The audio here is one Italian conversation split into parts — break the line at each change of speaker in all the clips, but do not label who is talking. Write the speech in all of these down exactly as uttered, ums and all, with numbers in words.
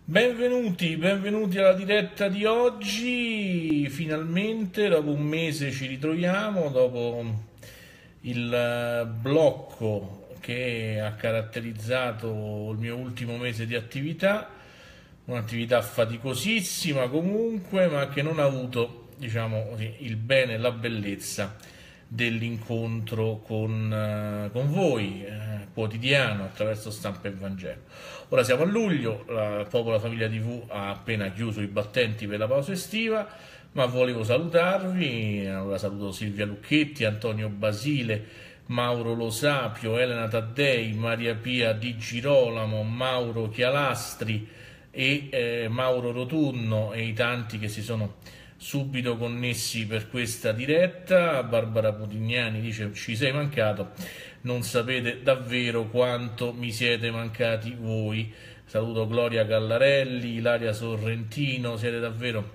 Benvenuti, benvenuti alla diretta di oggi. Finalmente, dopo un mese ci ritroviamo, dopo il eh, blocco che ha caratterizzato il mio ultimo mese di attività, un'attività faticosissima comunque, ma che non ha avuto, diciamo così, il bene e la bellezza dell'incontro con, eh, con voi, eh, quotidiano attraverso Stampa e Vangelo. Ora siamo a luglio, la Popola Famiglia T V ha appena chiuso i battenti per la pausa estiva, ma volevo salutarvi. Allora saluto Silvia Lucchetti, Antonio Basile, Mauro Lo Sapio, Elena Taddei, Maria Pia Di Girolamo, Mauro Chialastri e eh, Mauro Rotunno e i tanti che si sono subito connessi per questa diretta. Barbara Putignani dice: ci sei mancato, non sapete davvero quanto mi siete mancati voi. Saluto Gloria Gallarelli, Ilaria Sorrentino, siete davvero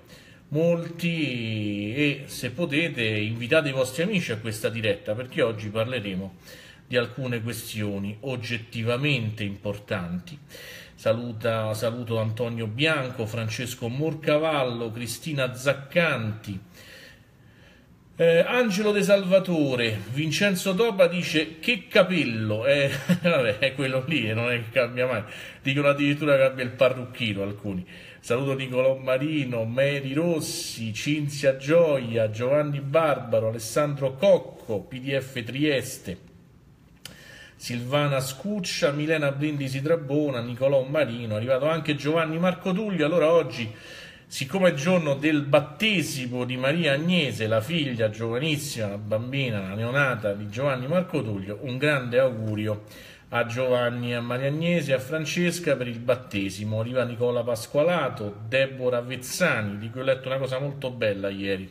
molti e se potete invitate i vostri amici a questa diretta, perché oggi parleremo di alcune questioni oggettivamente importanti. Saluta, saluto Antonio Bianco, Francesco Morcavallo, Cristina Zaccanti, eh, Angelo De Salvatore, Vincenzo Toba dice: che capello, eh, vabbè, è quello lì, non è che cambia mai, dicono addirittura che abbia il parrucchino alcuni. Saluto Nicolò Marino, Mary Rossi, Cinzia Gioia, Giovanni Barbaro, Alessandro Cocco, P D F Trieste, Silvana Scuccia, Milena Brindisi Trabona, Nicolò Marino, è arrivato anche Giovanni Marco Tullio. Allora oggi, siccome è il giorno del battesimo di Maria Agnese, la figlia giovanissima, la bambina, la neonata di Giovanni Marco Tullio, un grande augurio a Giovanni, a Maria Agnese e a Francesca per il battesimo. Arriva Nicola Pasqualato, Deborah Vezzani, di cui ho letto una cosa molto bella ieri,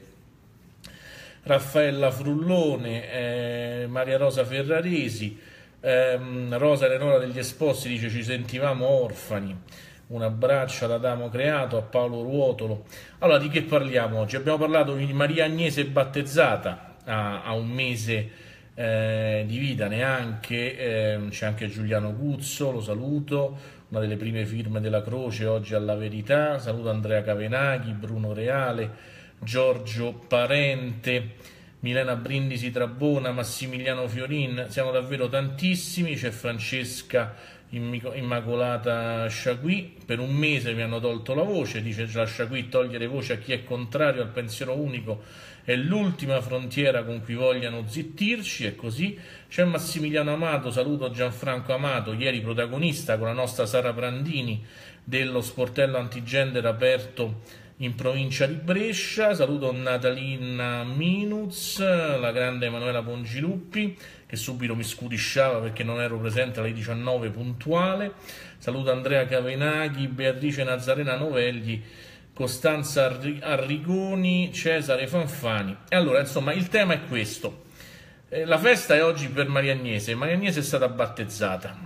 Raffaella Frullone, eh, Maria Rosa Ferraresi, ehm, Rosa Eleonora degli Esposti dice: ci sentivamo orfani. Un abbraccio ad Adamo Creato, a Paolo Ruotolo. Allora, di che parliamo oggi? Abbiamo parlato di Maria Agnese battezzata a, a un mese eh, di vita neanche, eh, c'è anche Giuliano Guzzo, lo saluto, una delle prime firme della Croce oggi alla Verità. Saluto Andrea Cavenaghi, Bruno Reale, Giorgio Parente, Milena Brindisi Trabona, Massimiliano Fiorin, siamo davvero tantissimi. C'è Francesca Immacolata Sciacqui, per un mese mi hanno tolto la voce, dice la Sciacqui: togliere voce a chi è contrario al pensiero unico è l'ultima frontiera con cui vogliano zittirci, e così. C'è Massimiliano Amato, saluto Gianfranco Amato, ieri protagonista con la nostra Sara Brandini dello sportello antigender aperto in provincia di Brescia. Saluto Natalina Minuz, la grande Emanuela Pongiluppi, che subito mi scudisciava perché non ero presente alle diciannove puntuale. Saluto Andrea Cavenaghi, Beatrice Nazarena Novelli, Costanza Arrigoni, Cesare Fanfani. E allora, insomma, il tema è questo. Eh, la festa è oggi per Maria Agnese. Maria Agnese è stata battezzata.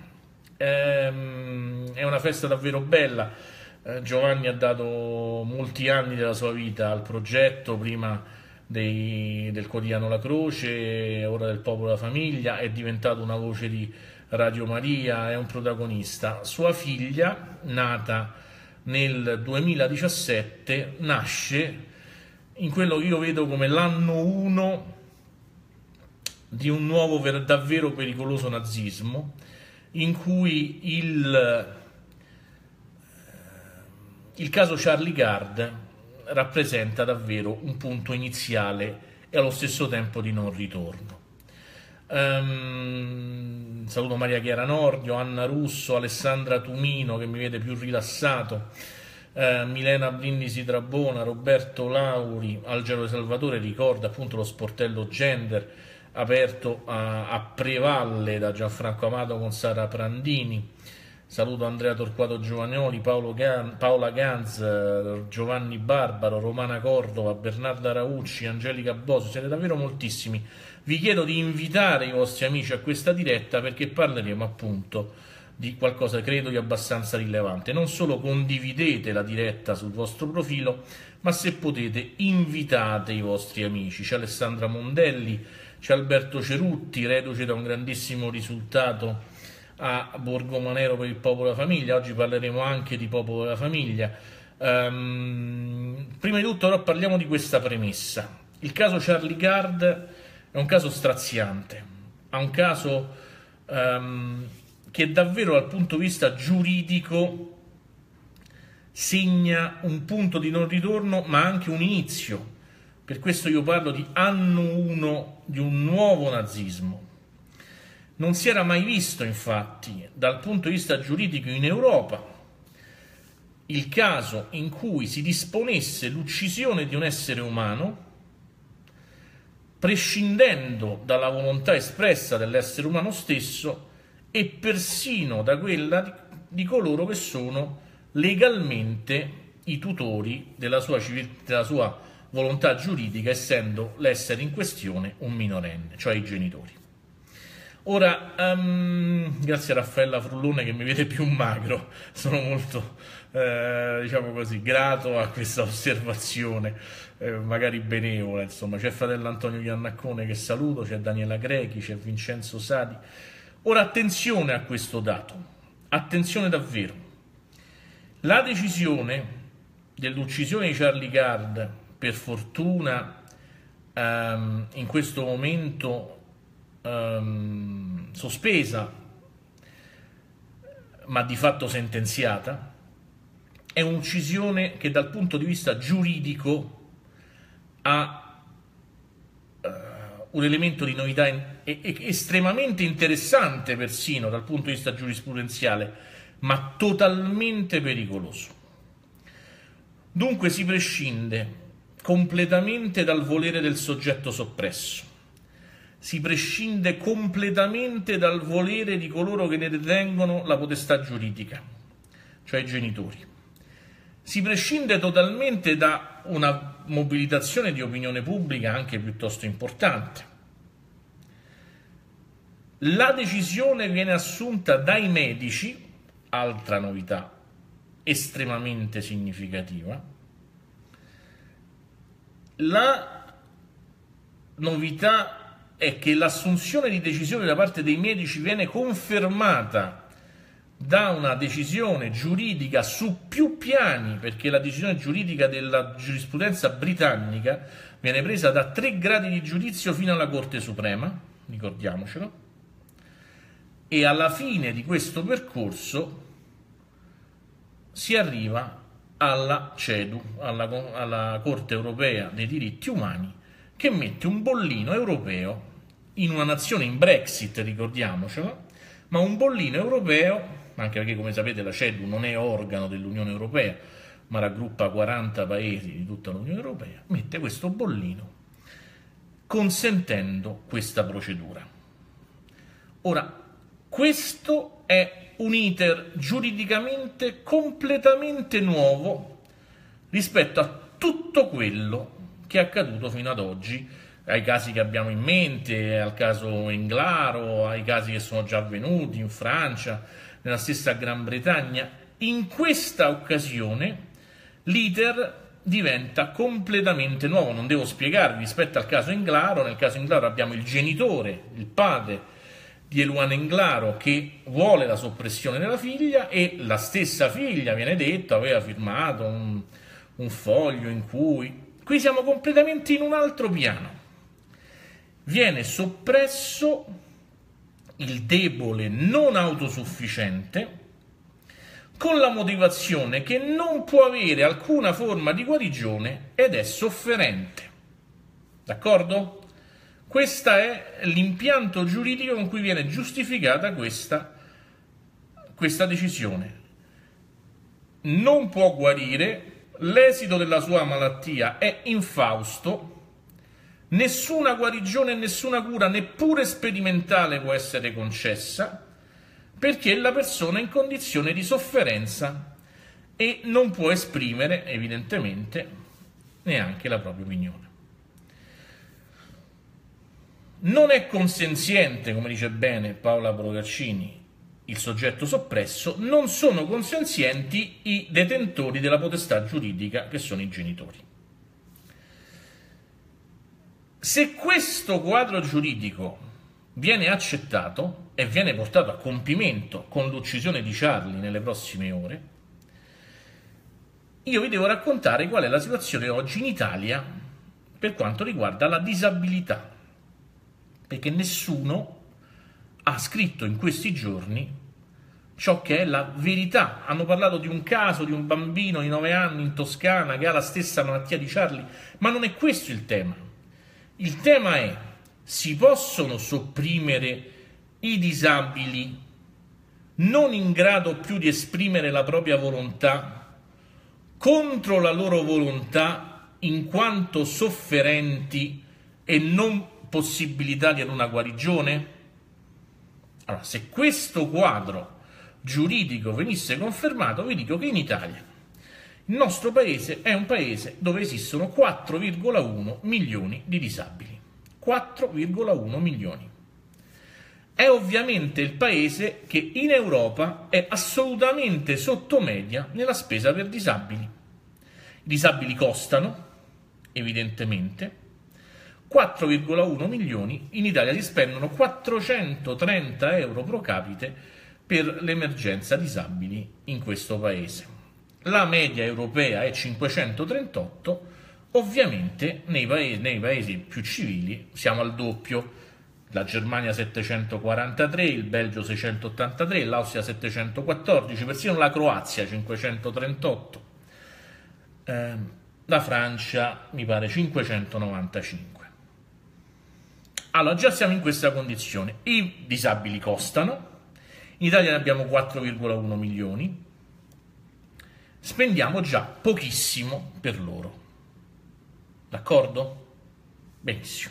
Ehm, è una festa davvero bella. Eh, Giovanni ha dato molti anni della sua vita al progetto, prima dei, del quotidiano La Croce, ora del Popolo della Famiglia, è diventato una voce di Radio Maria, è un protagonista. Sua figlia, nata nel duemiladiciassette, nasce in quello che io vedo come l'anno uno di un nuovo davvero pericoloso nazismo, in cui il Il caso Charlie Gard rappresenta davvero un punto iniziale e allo stesso tempo di non ritorno. Um, saluto Maria Chiara Nordio, Anna Russo, Alessandra Tumino, che mi vede più rilassato, uh, Milena Brindisi Trabona, Roberto Lauri, Algero De Salvatore ricorda appunto lo sportello gender aperto a, a Prevalle da Gianfranco Amato con Sara Prandini. Saluto Andrea Torquato Giovanioli, Paolo Gan, Paola Ganz, Giovanni Barbaro, Romana Cordova, Bernarda Raucci, Angelica Boso, siete davvero moltissimi. Vi chiedo di invitare i vostri amici a questa diretta, perché parleremo appunto di qualcosa credo di abbastanza rilevante. Non solo condividete la diretta sul vostro profilo, ma se potete invitate i vostri amici. C'è Alessandra Mondelli, c'è Alberto Cerutti, reduce da un grandissimo risultato a Borgomanero per il Popolo della Famiglia. Oggi parleremo anche di Popolo della Famiglia. Um, prima di tutto però parliamo di questa premessa. Il caso Charlie Gard è un caso straziante, è un caso um, che davvero dal punto di vista giuridico segna un punto di non ritorno, ma anche un inizio. Per questo io parlo di anno uno di un nuovo nazismo. Non si era mai visto, infatti, dal punto di vista giuridico in Europa, il caso in cui si disponesse l'uccisione di un essere umano prescindendo dalla volontà espressa dell'essere umano stesso e persino da quella di, di coloro che sono legalmente i tutori della sua, della sua volontà giuridica, essendo l'essere in questione un minorenne, cioè i genitori. Ora, um, grazie a Raffaella Frullone che mi vede più magro, sono molto, eh, diciamo così, grato a questa osservazione, eh, magari benevola, insomma. C'è fratello Antonio Iannaccone che saluto, c'è Daniela Grechi, c'è Vincenzo Sadi. Ora, attenzione a questo dato, attenzione davvero. La decisione dell'uccisione di Charlie Gard, per fortuna, um, in questo momento Um, sospesa ma di fatto sentenziata, è un'uccisione che dal punto di vista giuridico ha uh, un elemento di novità in, e, e, estremamente interessante persino dal punto di vista giurisprudenziale, ma totalmente pericoloso. Dunque si prescinde completamente dal volere del soggetto soppresso, si prescinde completamente dal volere di coloro che ne detengono la potestà giuridica, cioè i genitori. Si prescinde totalmente da una mobilitazione di opinione pubblica anche piuttosto importante. La decisione viene assunta dai medici, altra novità estremamente significativa. La novità è che l'assunzione di decisione da parte dei medici viene confermata da una decisione giuridica su più piani, perché la decisione giuridica della giurisprudenza britannica viene presa da tre gradi di giudizio fino alla Corte Suprema, ricordiamocelo, e alla fine di questo percorso si arriva alla CEDU, alla, alla Corte Europea dei Diritti Umani, che mette un bollino europeo in una nazione in Brexit, ricordiamocelo, ma un bollino europeo, anche perché come sapete la CEDU non è organo dell'Unione Europea, ma raggruppa quaranta paesi di tutta l'Unione Europea, mette questo bollino consentendo questa procedura. Ora, questo è un iter giuridicamente completamente nuovo rispetto a tutto quello che è accaduto fino ad oggi, ai casi che abbiamo in mente, al caso Englaro, ai casi che sono già avvenuti in Francia, nella stessa Gran Bretagna. In questa occasione l'iter diventa completamente nuovo. Non devo spiegarvi rispetto al caso Englaro. Nel caso Englaro abbiamo il genitore, il padre di Eluana Englaro, che vuole la soppressione della figlia, e la stessa figlia, viene detto, aveva firmato un, un foglio in cui... Qui siamo completamente in un altro piano. Viene soppresso il debole non autosufficiente con la motivazione che non può avere alcuna forma di guarigione ed è sofferente. D'accordo? Questo è l'impianto giuridico con cui viene giustificata questa, questa decisione. Non può guarire, l'esito della sua malattia è infausto, nessuna guarigione e nessuna cura, neppure sperimentale, può essere concessa, perché la persona è in condizione di sofferenza e non può esprimere, evidentemente, neanche la propria opinione. Non è consenziente, come dice bene Paola Procaccini, il soggetto soppresso, non sono consenzienti i detentori della potestà giuridica, che sono i genitori. Se questo quadro giuridico viene accettato e viene portato a compimento con l'uccisione di Charlie nelle prossime ore, io vi devo raccontare qual è la situazione oggi in Italia per quanto riguarda la disabilità, perché nessuno ha scritto in questi giorni ciò che è la verità. Hanno parlato di un caso di un bambino di nove anni in Toscana che ha la stessa malattia di Charlie, ma non è questo il tema. Il tema è: si possono sopprimere i disabili non in grado più di esprimere la propria volontà contro la loro volontà in quanto sofferenti e non possibilitati ad una guarigione? Allora, se questo quadro giuridico venisse confermato, vi dico che in Italia, il nostro paese è un paese dove esistono quattro virgola uno milioni di disabili. quattro virgola uno milioni. È ovviamente il paese che in Europa è assolutamente sotto media nella spesa per disabili. I disabili costano, evidentemente. quattro virgola uno milioni, in Italia si spendono quattrocentotrenta euro pro capite per l'emergenza disabili in questo paese. La media europea è cinquecentotrentotto, ovviamente nei paesi, nei paesi più civili siamo al doppio. La Germania settecentoquarantatré, il Belgio seicentottantatré, l'Austria settecentoquattordici, persino la Croazia cinquecentotrentotto, eh, la Francia mi pare cinquecentonovantacinque. Allora già siamo in questa condizione. I disabili costano, in Italia ne abbiamo quattro virgola uno milioni, spendiamo già pochissimo per loro. D'accordo? Benissimo.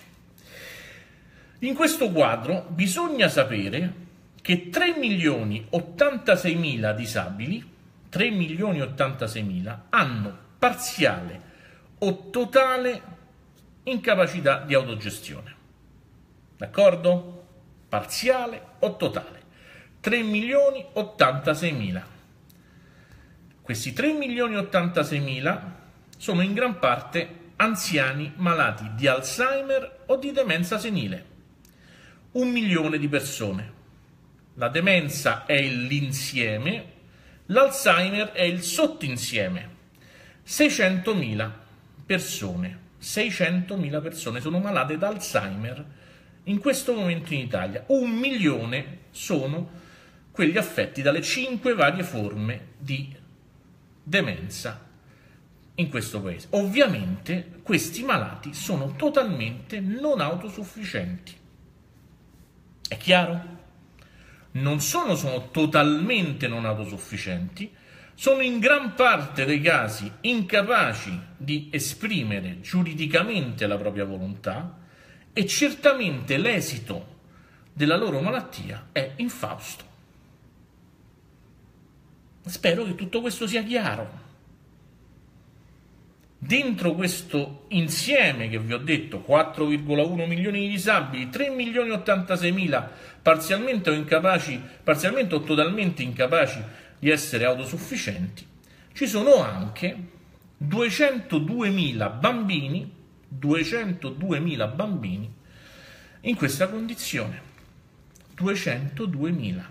In questo quadro bisogna sapere che tre milioni ottantaseimila disabili, tre milioni ottantaseimila, hanno parziale o totale incapacità di autogestione. D'accordo? Parziale o totale. tre milioni ottantaseimila. Questi tre milioni ottantaseimila sono in gran parte anziani malati di Alzheimer o di demenza senile. Un milione di persone. La demenza è l'insieme, l'Alzheimer è il sottinsieme. seicentomila persone. seicentomila persone sono malate d'Alzheimer in questo momento in Italia. Un milione sono quelli affetti dalle cinque varie forme di demenza in questo paese. Ovviamente questi malati sono totalmente non autosufficienti. È chiaro? Non sono, sono totalmente non autosufficienti, sono in gran parte dei casi incapaci di esprimere giuridicamente la propria volontà e certamente l'esito della loro malattia è infausto. Spero che tutto questo sia chiaro. Dentro questo insieme che vi ho detto, quattro virgola uno milioni di disabili, tre milioni ottantaseimila parzialmente o incapaci, parzialmente o totalmente incapaci di essere autosufficienti, ci sono anche duecentoduemila bambini, duecentoduemila bambini in questa condizione. duecentoduemila.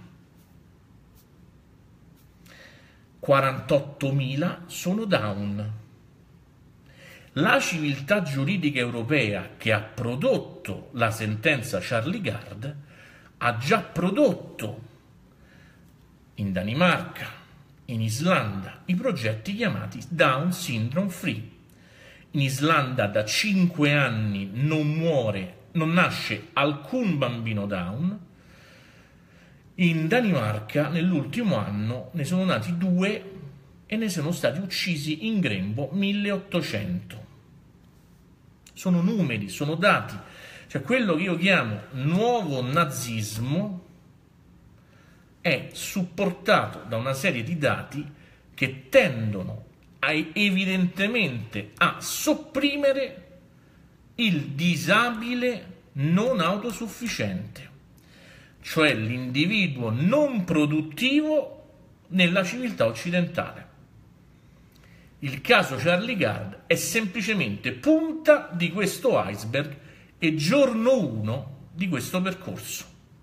quarantottomila sono down. La civiltà giuridica europea che ha prodotto la sentenza Charlie Gard ha già prodotto in Danimarca, in Islanda, i progetti chiamati Down Syndrome Free. In Islanda da cinque anni non muore, non nasce alcun bambino Down. In Danimarca nell'ultimo anno ne sono nati due e ne sono stati uccisi in grembo milleottocento. Sono numeri, sono dati. Cioè quello che io chiamo nuovo nazismo è supportato da una serie di dati che tendono a, evidentemente a sopprimere il disabile non autosufficiente, cioè l'individuo non produttivo nella civiltà occidentale. Il caso Charlie Gard è semplicemente punta di questo iceberg e giorno uno di questo percorso,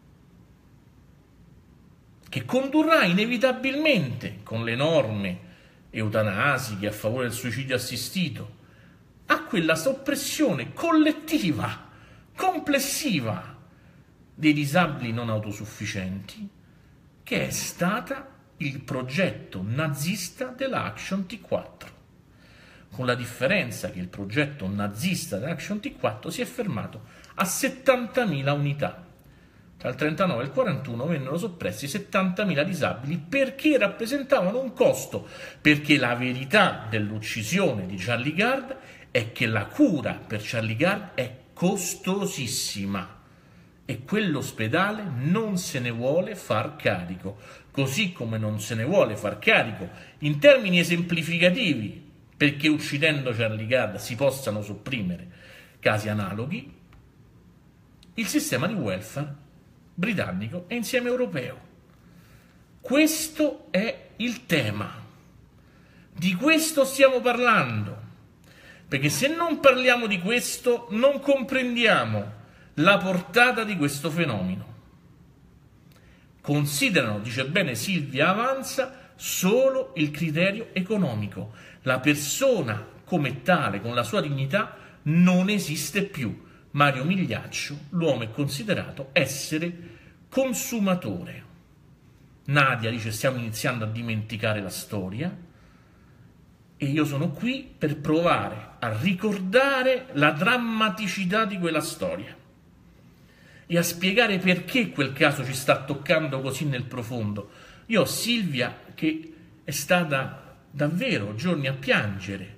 che condurrà inevitabilmente, con le norme eutanasiche a favore del suicidio assistito, a quella soppressione collettiva, complessiva dei disabili non autosufficienti, che è stata il progetto nazista della Action T quattro, con la differenza che il progetto nazista dell'Action T quattro si è fermato a settantamila unità. Tra il trentanove e il quarantuno vennero soppressi settantamila disabili perché rappresentavano un costo, perché la verità dell'uccisione di Charlie Gard è che la cura per Charlie Gard è costosissima e quell'ospedale non se ne vuole far carico, così come non se ne vuole far carico in termini esemplificativi, perché uccidendo Charlie Gard si possano sopprimere casi analoghi, il sistema di welfare britannico e insieme europeo. Questo è il tema, di questo stiamo parlando, perché se non parliamo di questo non comprendiamo la portata di questo fenomeno. Considerano, dice bene Silvia Avanza, solo il criterio economico. La persona come tale, con la sua dignità, non esiste più. Mario Migliaccio, l'uomo è considerato essere consumatore. Nadia dice stiamo iniziando a dimenticare la storia e io sono qui per provare a ricordare la drammaticità di quella storia e a spiegare perché quel caso ci sta toccando così nel profondo. Io ho Silvia che è stata davvero giorni a piangere.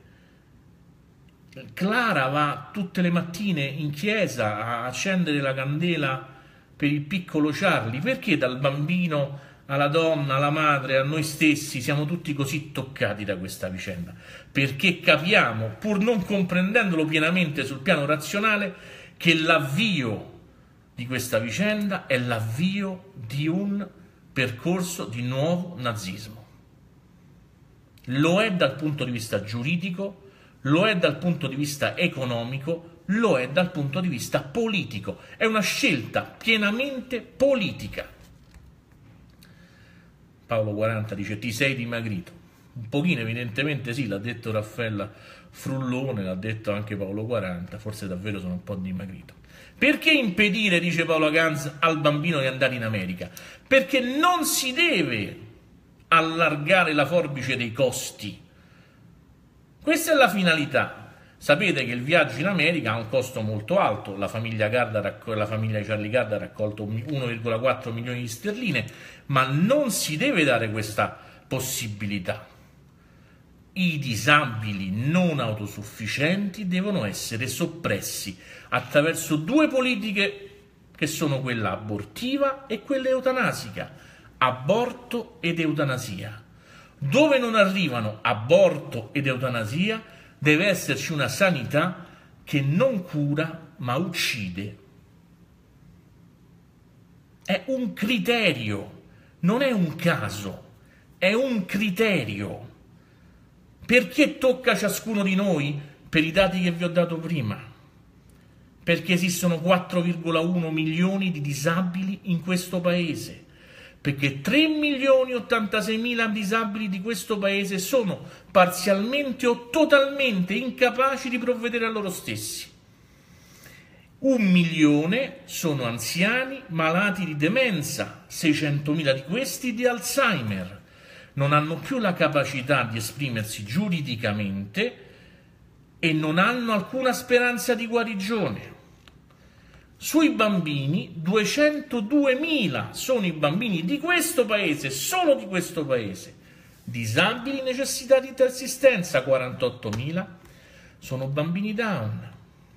Clara va tutte le mattine in chiesa a accendere la candela per il piccolo Charlie. Perché dal bambino alla donna, alla madre, a noi stessi siamo tutti così toccati da questa vicenda? Perché capiamo, pur non comprendendolo pienamente sul piano razionale, che l'avvio di questa vicenda è l'avvio di un percorso di nuovo nazismo. Lo è dal punto di vista giuridico, lo è dal punto di vista economico, lo è dal punto di vista politico. È una scelta pienamente politica. Paolo quaranta dice ti sei dimagrito. Un pochino evidentemente sì, l'ha detto Raffaella Frullone, l'ha detto anche Paolo quaranta, forse davvero sono un po' dimagrito. Perché impedire, dice Paolo Ganz, al bambino di andare in America? Perché non si deve allargare la forbice dei costi. Questa è la finalità. Sapete che il viaggio in America ha un costo molto alto, la famiglia, Gard, la famiglia di Charlie Gard ha raccolto uno virgola quattro milioni di sterline, ma non si deve dare questa possibilità. I disabili non autosufficienti devono essere soppressi attraverso due politiche che sono quella abortiva e quella eutanasica, aborto ed eutanasia. Dove non arrivano aborto ed eutanasia deve esserci una sanità che non cura ma uccide. È un criterio, non è un caso, è un criterio. Perché tocca a ciascuno di noi? Per i dati che vi ho dato prima. Perché esistono quattro virgola uno milioni di disabili in questo paese. Perché tre milioni e ottantaseimila disabili di questo paese sono parzialmente o totalmente incapaci di provvedere a loro stessi. Un milione sono anziani malati di demenza, seicentomila di questi di Alzheimer. Non hanno più la capacità di esprimersi giuridicamente e non hanno alcuna speranza di guarigione. Sui bambini, duecentoduemila sono i bambini di questo paese, solo di questo paese, disabili, necessità di assistenza, quarantottomila sono bambini Down.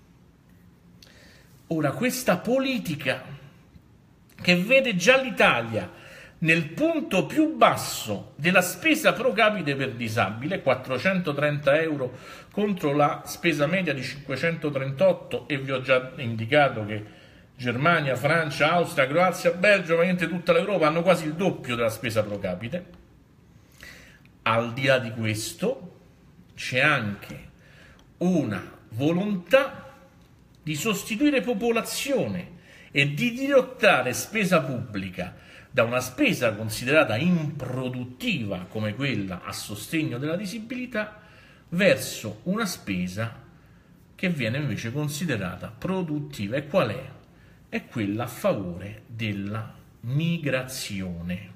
Ora, questa politica che vede già l'Italia nel punto più basso della spesa pro capite per disabile, quattrocentotrenta euro contro la spesa media di cinquecentotrentotto, e vi ho già indicato che Germania, Francia, Austria, Croazia, Belgio, ovviamente tutta l'Europa hanno quasi il doppio della spesa pro capite. Al di là di questo c'è anche una volontà di sostituire popolazione e di dirottare spesa pubblica da una spesa considerata improduttiva come quella a sostegno della disabilità verso una spesa che viene invece considerata produttiva. E qual è? È quella a favore della migrazione.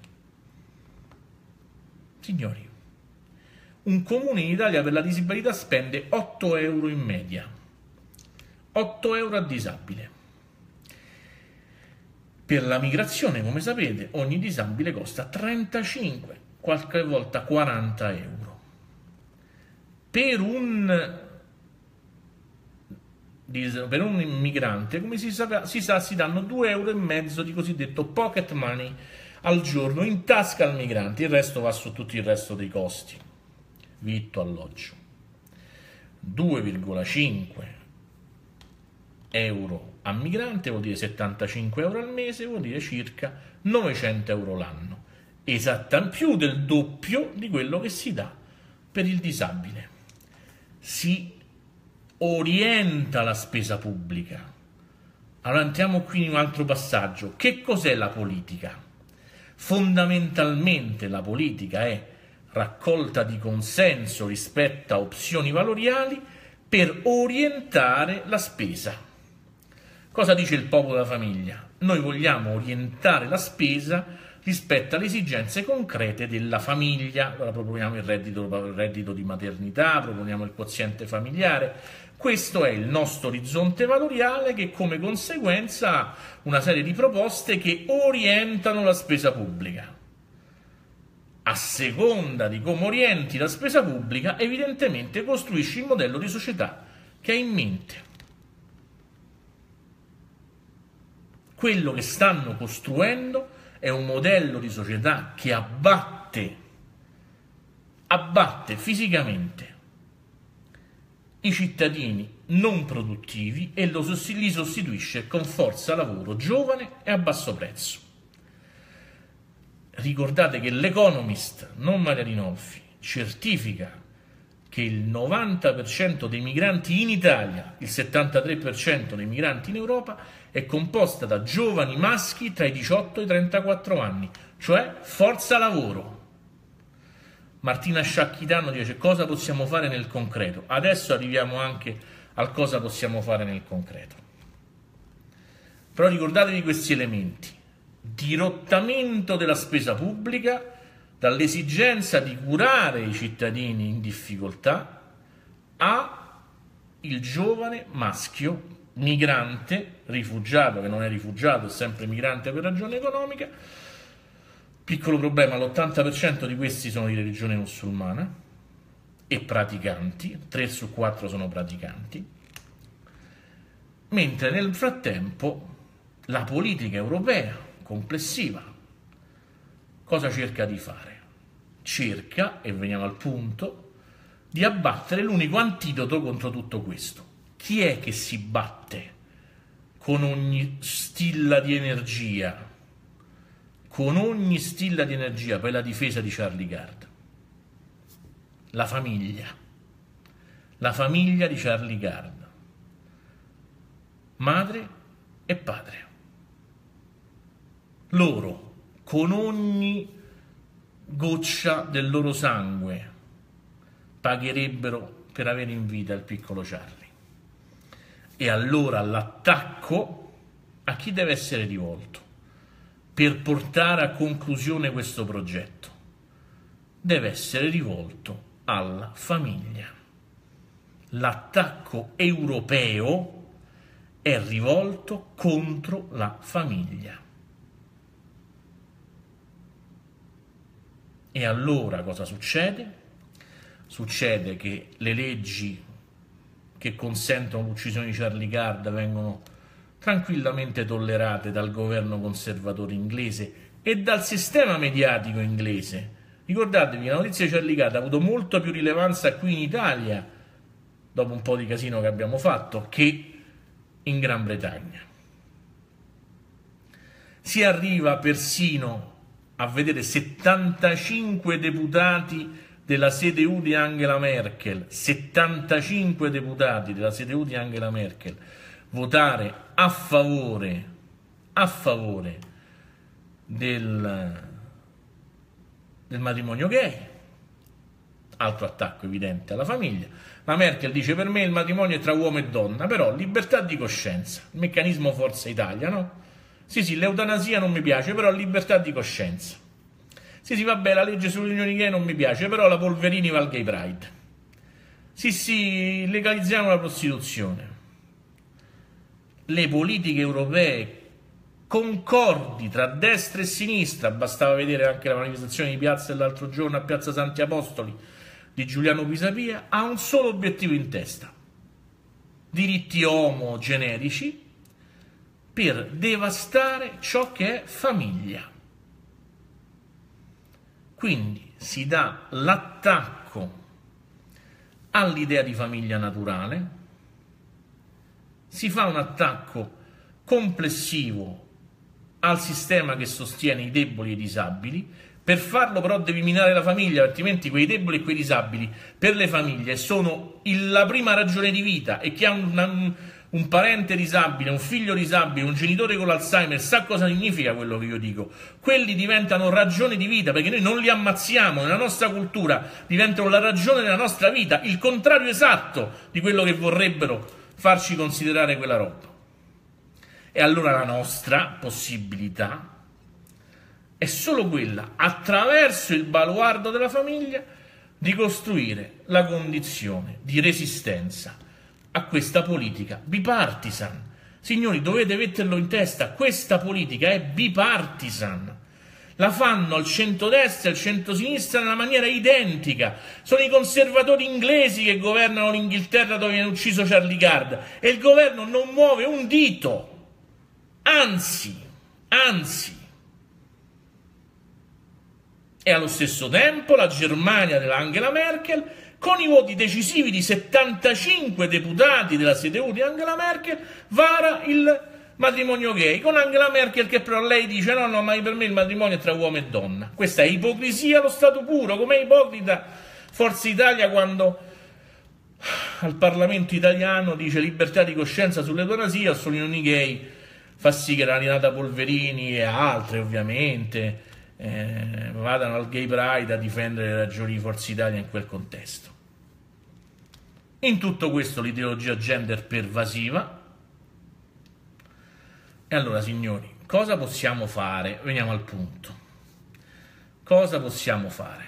Signori, un comune in Italia per la disabilità spende otto euro in media, otto euro a disabile. Per la migrazione, come sapete, ogni disabile costa trentacinque, qualche volta quaranta euro. Per un, per un immigrante, come si sa, si sa, si danno due euro e mezzo di cosiddetto pocket money al giorno in tasca al migrante, il resto va su tutto il resto dei costi, vitto, alloggio. due virgola cinque euro a migrante vuol dire settantacinque euro al mese, vuol dire circa novecento euro l'anno, esattamente più del doppio di quello che si dà per il disabile. Si orienta la spesa pubblica. Allora entriamo qui in un altro passaggio. Che cos'è la politica? Fondamentalmente la politica è raccolta di consenso rispetto a opzioni valoriali per orientare la spesa. Cosa dice il popolo della famiglia? Noi vogliamo orientare la spesa rispetto alle esigenze concrete della famiglia. Allora proponiamo il reddito, il reddito di maternità, proponiamo il quoziente familiare. Questo è il nostro orizzonte valoriale, che come conseguenza ha una serie di proposte che orientano la spesa pubblica. A seconda di come orienti la spesa pubblica, evidentemente costruisci il modello di società che hai in mente. Quello che stanno costruendo è un modello di società che abbatte, abbatte fisicamente i cittadini non produttivi e lo, li sostituisce con forza lavoro giovane e a basso prezzo. Ricordate che l'Economist, non Maria Rinolfi, certifica che il novanta per cento dei migranti in Italia, il settantatré per cento dei migranti in Europa, è composta da giovani maschi tra i diciotto e i trentaquattro anni, cioè forza lavoro. Martina Sciacchitano dice: cosa possiamo fare nel concreto? Adesso arriviamo anche al cosa possiamo fare nel concreto. Però ricordatevi questi elementi: dirottamento della spesa pubblica dall'esigenza di curare i cittadini in difficoltà a il giovane maschio migrante, rifugiato, che non è rifugiato, è sempre migrante per ragione economica. Piccolo problema: l'ottanta per cento di questi sono di religione musulmana e praticanti, tre su quattro sono praticanti, mentre nel frattempo la politica europea complessiva cosa cerca di fare? Cerca, e veniamo al punto, di abbattere l'unico antidoto contro tutto questo. Chi è che si batte con ogni stilla di energia, con ogni stilla di energia per la difesa di Charlie Gard? La famiglia, la famiglia di Charlie Gard, madre e padre. Loro, con ogni goccia del loro sangue, pagherebbero per avere in vita il piccolo Charlie. E allora l'attacco a chi deve essere rivolto per portare a conclusione questo progetto? Deve essere rivolto alla famiglia. L'attacco europeo è rivolto contro la famiglia. E allora cosa succede? Succede che le leggi che consentono l'uccisione di Charlie Gard vengono tranquillamente tollerate dal governo conservatore inglese e dal sistema mediatico inglese. Ricordatevi, la notizia di Charlie Gard ha avuto molto più rilevanza qui in Italia, dopo un po' di casino che abbiamo fatto, che in Gran Bretagna. Si arriva persino a vedere settantacinque deputati della C D U di Angela Merkel, settantacinque deputati della C D U di Angela Merkel, votare a favore a favore del, del matrimonio gay, altro attacco evidente alla famiglia. La Merkel dice: per me il matrimonio è tra uomo e donna, però libertà di coscienza, il meccanismo Forza Italia, no? Sì, sì, l'eutanasia non mi piace, però libertà di coscienza. Sì, sì, vabbè, la legge sulle unioni gay non mi piace, però la Polverini va al Gay Pride. Sì, sì, legalizziamo la prostituzione. Le politiche europee concordi tra destra e sinistra, bastava vedere anche la manifestazione di piazza dell'altro giorno a Piazza Santi Apostoli di Giuliano Pisapia, ha un solo obiettivo in testa: diritti omo generici per devastare ciò che è famiglia. Quindi si dà l'attacco all'idea di famiglia naturale, si fa un attacco complessivo al sistema che sostiene i deboli e i disabili. Per farlo però devi minare la famiglia, altrimenti quei deboli e quei disabili per le famiglie sono il, la prima ragione di vita, e chi ha un, un, un parente disabile, un figlio disabile, un genitore con l'Alzheimer sa cosa significa quello che io dico. Quelli diventano ragione di vita, perché noi non li ammazziamo, nella nostra cultura diventano la ragione della nostra vita, il contrario esatto di quello che vorrebbero farci considerare quella roba. E allora la nostra possibilità è solo quella, attraverso il baluardo della famiglia, di costruire la condizione di resistenza a questa politica bipartisan. Signori, dovete metterlo in testa, questa politica è bipartisan. La fanno al centrodestra e al centrosinistra nella maniera identica. Sono i conservatori inglesi che governano l'Inghilterra dove viene ucciso Charlie Gard, e il governo non muove un dito. Anzi, anzi. E allo stesso tempo la Germania dell'Angela Merkel, con i voti decisivi di settantacinque deputati della C D U di Angela Merkel, vara il matrimonio gay, con Angela Merkel che però lei dice: no, no, ma per me il matrimonio è tra uomo e donna. Questa è ipocrisia allo stato puro, come è ipocrita Forza Italia quando al Parlamento italiano dice libertà di coscienza sull'eutanasia o sulle unioni gay, fa sì che la Renata Polverini e altre ovviamente eh, vadano al Gay Pride a difendere le ragioni di Forza Italia in quel contesto. In tutto questo l'ideologia gender pervasiva. E allora, signori, cosa possiamo fare? Veniamo al punto. Cosa possiamo fare?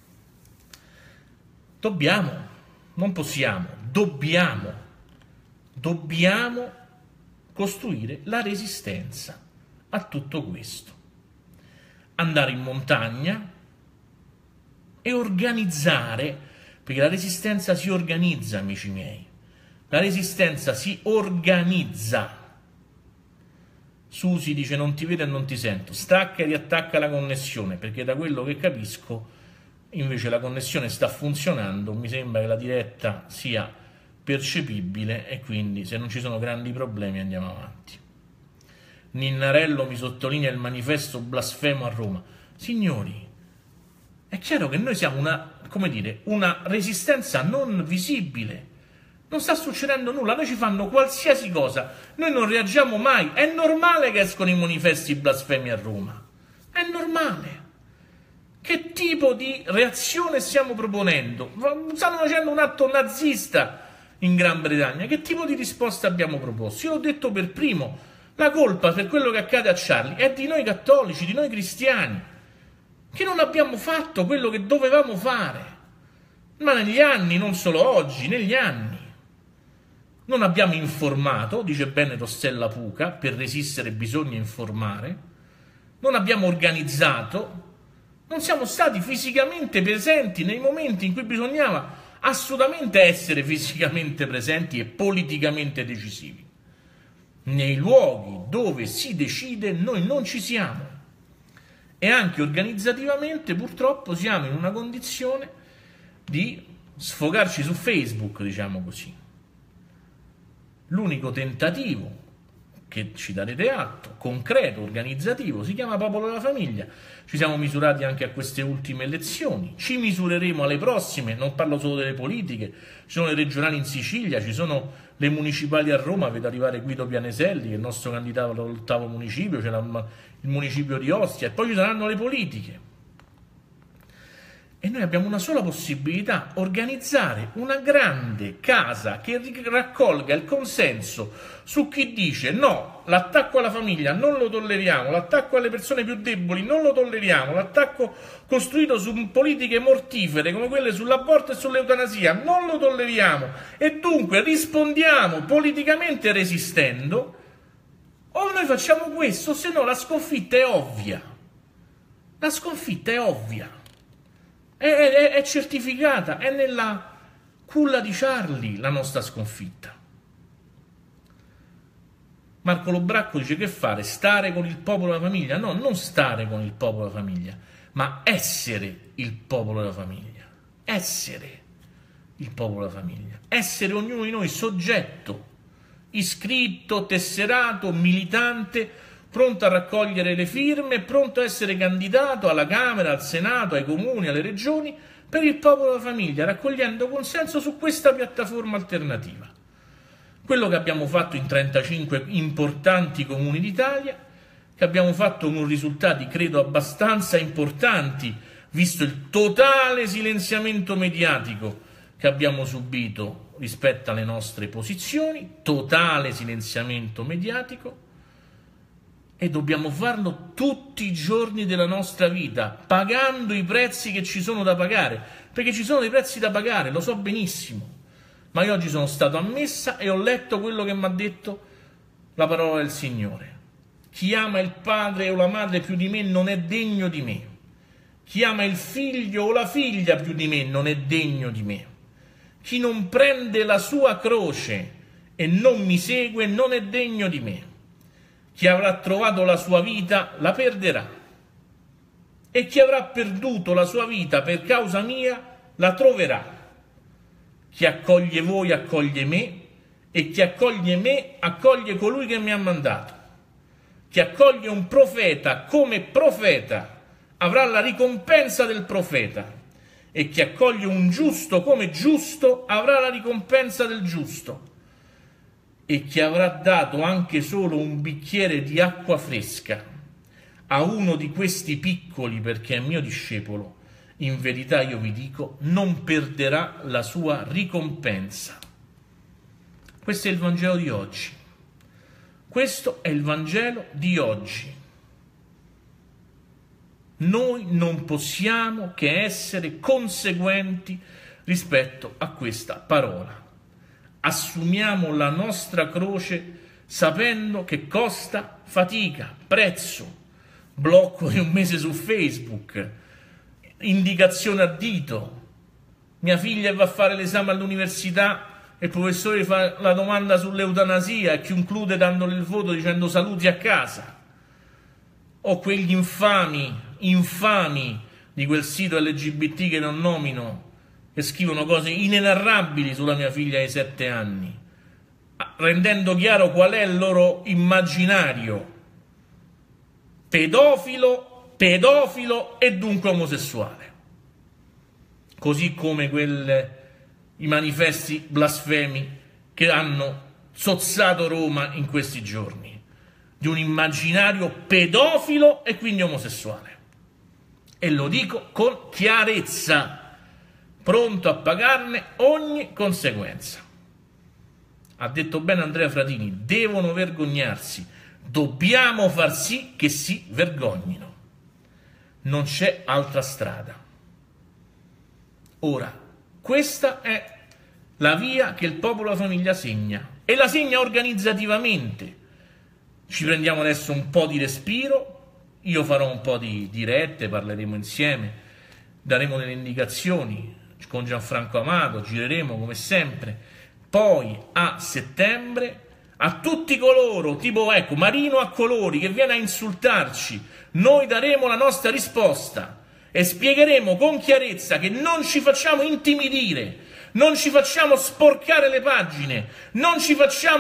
Dobbiamo, non possiamo, dobbiamo, dobbiamo costruire la resistenza a tutto questo. Andare in montagna e organizzare, perché la resistenza si organizza, amici miei. La resistenza si organizza. Susi dice: non ti vedo e non ti sento, stacca e riattacca la connessione, perché da quello che capisco invece la connessione sta funzionando, mi sembra che la diretta sia percepibile e quindi se non ci sono grandi problemi andiamo avanti. Ninnarello mi sottolinea il manifesto blasfemo a Roma. Signori, è chiaro che noi siamo una, come dire, una resistenza non visibile. Non sta succedendo nulla, noi ci fanno qualsiasi cosa, noi non reagiamo mai. È normale che escono i manifesti blasfemi a Roma, è normale. Che tipo di reazione stiamo proponendo? Stanno facendo un atto nazista in Gran Bretagna, che tipo di risposta abbiamo proposto? Io l'ho detto per primo, la colpa per quello che accade a Charlie è di noi cattolici, di noi cristiani, che non abbiamo fatto quello che dovevamo fare, ma negli anni, non solo oggi, negli anni. Non abbiamo informato, dice bene Rossella Puca, per resistere bisogna informare, non abbiamo organizzato, non siamo stati fisicamente presenti nei momenti in cui bisognava assolutamente essere fisicamente presenti e politicamente decisivi. Nei luoghi dove si decide noi non ci siamo, e anche organizzativamente purtroppo siamo in una condizione di sfogarci su Facebook, diciamo così. L'unico tentativo che ci darete atto, concreto, organizzativo, si chiama Popolo della Famiglia. Ci siamo misurati anche a queste ultime elezioni, ci misureremo alle prossime, non parlo solo delle politiche, ci sono le regionali in Sicilia, ci sono le municipali a Roma, vedo arrivare Guido Pianeselli, che è il nostro candidato all'ottavo municipio, c'è il municipio di Ostia, e poi ci saranno le politiche. E noi abbiamo una sola possibilità: organizzare una grande casa che raccolga il consenso su chi dice no, l'attacco alla famiglia non lo tolleriamo, l'attacco alle persone più deboli non lo tolleriamo, l'attacco costruito su politiche mortifere come quelle sull'aborto e sull'eutanasia non lo tolleriamo, e dunque rispondiamo politicamente resistendo. O noi facciamo questo, se no la sconfitta è ovvia. La sconfitta è ovvia. È, è, è certificata, è nella culla di Charlie la nostra sconfitta. Marco Lo Bracco dice: che fare? Stare con il popolo della famiglia? No, non stare con il popolo della famiglia, ma essere il popolo della famiglia. Essere il popolo della famiglia. Essere ognuno di noi soggetto, iscritto, tesserato, militante, pronto a raccogliere le firme, pronto a essere candidato alla Camera, al Senato, ai comuni, alle regioni, per il popolo della famiglia, raccogliendo consenso su questa piattaforma alternativa. Quello che abbiamo fatto in trentacinque importanti comuni d'Italia, che abbiamo fatto con risultati credo abbastanza importanti, visto il totale silenziamento mediatico che abbiamo subito rispetto alle nostre posizioni, totale silenziamento mediatico. E dobbiamo farlo tutti i giorni della nostra vita, pagando i prezzi che ci sono da pagare, perché ci sono dei prezzi da pagare, lo so benissimo. Ma io oggi sono stato a messa e ho letto quello che mi ha detto la parola del Signore. Chi ama il padre o la madre più di me non è degno di me. Chi ama il figlio o la figlia più di me non è degno di me. Chi non prende la sua croce e non mi segue non è degno di me. Chi avrà trovato la sua vita la perderà, e chi avrà perduto la sua vita per causa mia la troverà. Chi accoglie voi accoglie me, e chi accoglie me accoglie colui che mi ha mandato. Chi accoglie un profeta come profeta avrà la ricompensa del profeta, e chi accoglie un giusto come giusto avrà la ricompensa del giusto. E chi avrà dato anche solo un bicchiere di acqua fresca a uno di questi piccoli perché è mio discepolo, in verità io vi dico, non perderà la sua ricompensa. Questo è il Vangelo di oggi. Questo è il Vangelo di oggi. Noi non possiamo che essere conseguenti rispetto a questa parola. Assumiamo la nostra croce sapendo che costa fatica, prezzo, blocco di un mese su Facebook, indicazione a dito, mia figlia va a fare l'esame all'università e il professore fa la domanda sull'eutanasia e conclude dandole il voto dicendo saluti a casa, o quegli infami, infami di quel sito L G B T che non nomino, che scrivono cose inenarrabili sulla mia figlia di sette anni, rendendo chiaro qual è il loro immaginario: pedofilo, pedofilo e dunque omosessuale. Così come quelle, i manifesti blasfemi che hanno zozzato Roma in questi giorni, di un immaginario pedofilo e quindi omosessuale. E lo dico con chiarezza, pronto a pagarne ogni conseguenza. Ha detto bene Andrea Fratini: devono vergognarsi, dobbiamo far sì che si vergognino, non c'è altra strada. Ora, questa è la via che il popolo della famiglia segna, e la segna organizzativamente. Ci prendiamo adesso un po' di respiro, io farò un po' di dirette, parleremo insieme, daremo delle indicazioni con Gianfranco Amato, gireremo come sempre. Poi a settembre a tutti coloro, tipo ecco Marino a colori, che viene a insultarci, noi daremo la nostra risposta e spiegheremo con chiarezza che non ci facciamo intimidire, non ci facciamo sporcare le pagine, non ci facciamo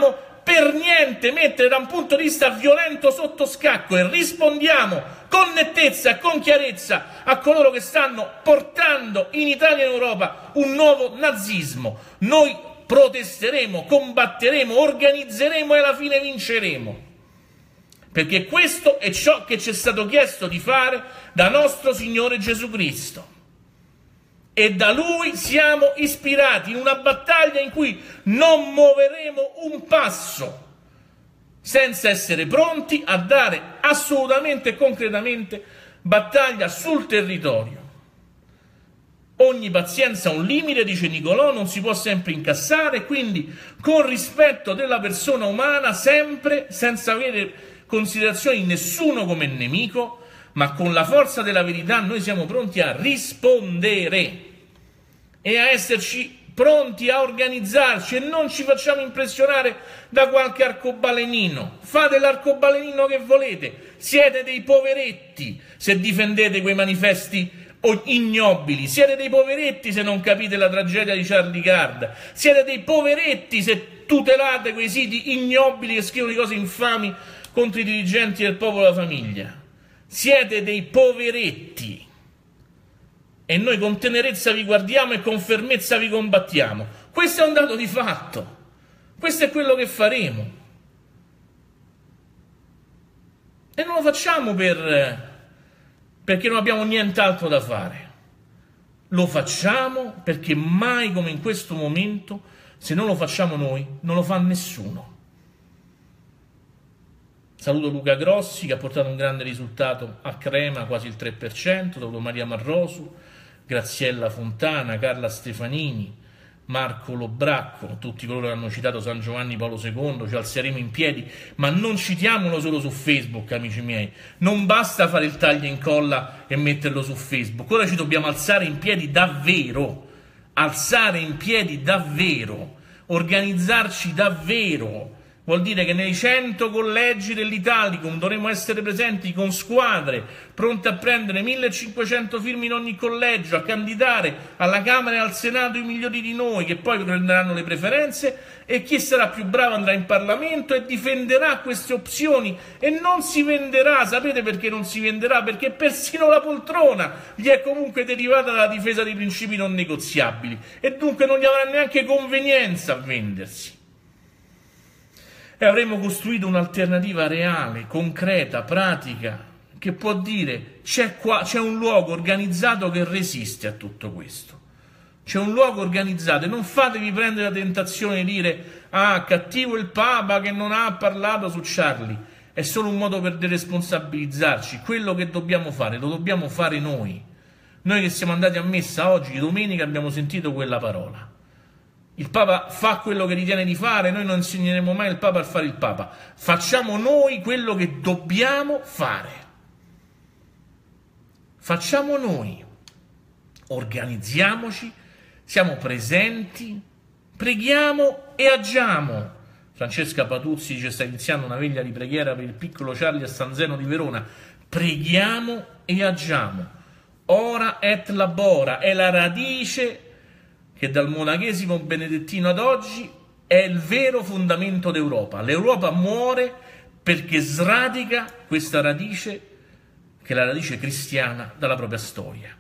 per niente mettere da un punto di vista violento sotto scacco e rispondiamo con nettezza e con chiarezza a coloro che stanno portando in Italia e in Europa un nuovo nazismo. Noi protesteremo, combatteremo, organizzeremo e alla fine vinceremo. Perché questo è ciò che ci è stato chiesto di fare da nostro Signore Gesù Cristo. E da Lui siamo ispirati in una battaglia in cui non muoveremo un passo senza essere pronti a dare assolutamente e concretamente battaglia sul territorio. Ogni pazienza ha un limite, dice Nicolò, non si può sempre incassare, quindi con rispetto della persona umana, sempre senza avere considerazioni di nessuno come nemico, ma con la forza della verità noi siamo pronti a rispondere e a esserci pronti a organizzarci e non ci facciamo impressionare da qualche arcobalenino. Fate l'arcobalenino che volete, siete dei poveretti se difendete quei manifesti ignobili, siete dei poveretti se non capite la tragedia di Charlie Gard, siete dei poveretti se tutelate quei siti ignobili che scrivono di cose infami contro i dirigenti del popolo e la famiglia. Siete dei poveretti e noi con tenerezza vi guardiamo e con fermezza vi combattiamo. Questo è un dato di fatto, questo è quello che faremo e non lo facciamo per perché non abbiamo nient'altro da fare, lo facciamo perché mai come in questo momento, se non lo facciamo noi, non lo fa nessuno. Saluto Luca Grossi che ha portato un grande risultato a Crema, quasi il tre per cento, saluto Maria Marrosu, Graziella Fontana, Carla Stefanini, Marco Lobracco, tutti coloro che hanno citato San Giovanni Paolo secondo, ci alzeremo in piedi, ma non citiamolo solo su Facebook, amici miei, non basta fare il taglio e incolla e metterlo su Facebook, ora ci dobbiamo alzare in piedi davvero, alzare in piedi davvero, organizzarci davvero. Vuol dire che nei cento collegi dell'Italicum dovremo essere presenti con squadre pronte a prendere millecinquecento firme in ogni collegio, a candidare alla Camera e al Senato i migliori di noi, che poi prenderanno le preferenze e chi sarà più bravo andrà in Parlamento e difenderà queste opzioni e non si venderà. Sapete perché non si venderà? Perché persino la poltrona gli è comunque derivata dalla difesa dei principi non negoziabili e dunque non gli avrà neanche convenienza a vendersi. E avremo costruito un'alternativa reale, concreta, pratica, che può dire c'è qua, c'è un luogo organizzato che resiste a tutto questo. C'è un luogo organizzato e non fatevi prendere la tentazione di dire ah, cattivo il Papa che non ha parlato su Charlie. È solo un modo per deresponsabilizzarci. Quello che dobbiamo fare, lo dobbiamo fare noi. Noi che siamo andati a messa oggi, domenica, abbiamo sentito quella parola. Il Papa fa quello che ritiene di fare, noi non insegneremo mai il Papa a fare il Papa. Facciamo noi quello che dobbiamo fare. Facciamo noi. Organizziamoci, siamo presenti, preghiamo e agiamo. Francesca Patuzzi dice sta iniziando una veglia di preghiera per il piccolo Charlie a San Zeno di Verona. Preghiamo e agiamo. Ora et labora è la radice che dal monachesimo benedettino ad oggi è il vero fondamento d'Europa. L'Europa muore perché sradica questa radice, che è la radice cristiana, dalla propria storia.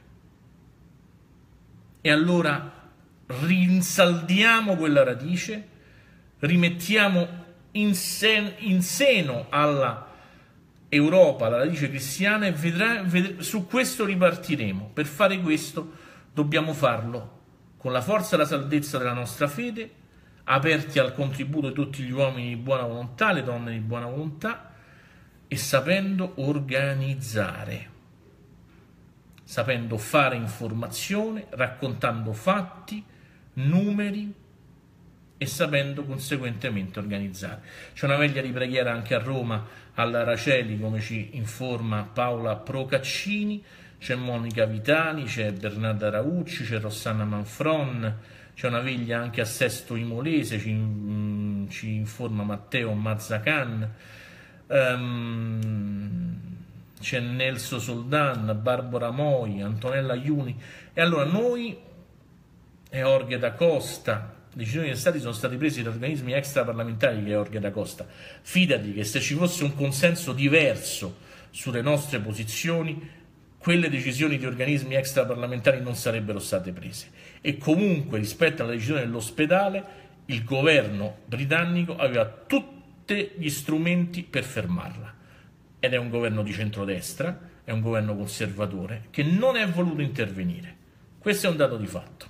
E allora rinsaldiamo quella radice, rimettiamo in, sen in seno alla Europa la radice cristiana e vedrà, vedrà, su questo ripartiremo. Per fare questo dobbiamo farlo con la forza e la saldezza della nostra fede, aperti al contributo di tutti gli uomini di buona volontà, le donne di buona volontà, e sapendo organizzare, sapendo fare informazione, raccontando fatti, numeri e sapendo conseguentemente organizzare. C'è una veglia di preghiera anche a Roma, all'Araceli, come ci informa Paola Procaccini. C'è Monica Vitali, c'è Bernarda Raucci, c'è Rossana Manfron, c'è una veglia anche a Sesto Imolese, ci, mm, ci informa Matteo Mazzacan, um, c'è Nelso Soldan, Barbara Moi, Antonella Iuni. E allora noi, e Orghe da Costa, decisioni degli stati sono state prese da organismi extraparlamentari, Georgia da Costa. Fidati che se ci fosse un consenso diverso sulle nostre posizioni, quelle decisioni di organismi extraparlamentari non sarebbero state prese. E comunque, rispetto alla decisione dell'ospedale, il governo britannico aveva tutti gli strumenti per fermarla. Ed è un governo di centrodestra, è un governo conservatore, che non è voluto intervenire. Questo è un dato di fatto.